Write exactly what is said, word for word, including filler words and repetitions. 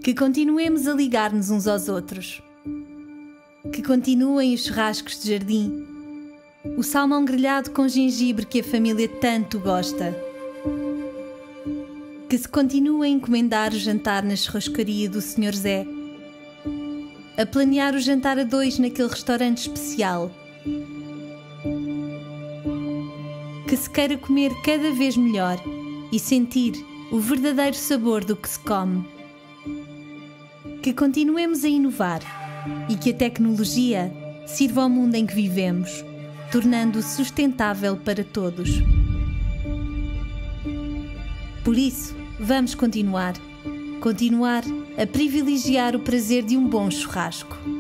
Que continuemos a ligar-nos uns aos outros. Que continuem os churrascos de jardim, o salmão grelhado com gengibre que a família tanto gosta. Que se continue a encomendar o jantar na churrascaria do senhor Zé, a planear o jantar a dois naquele restaurante especial. Que se queira comer cada vez melhor e sentir o verdadeiro sabor do que se come. Que continuemos a inovar e que a tecnologia sirva ao mundo em que vivemos, tornando-o sustentável para todos. Por isso, vamos continuar. Continuar a privilegiar o prazer de um bom churrasco.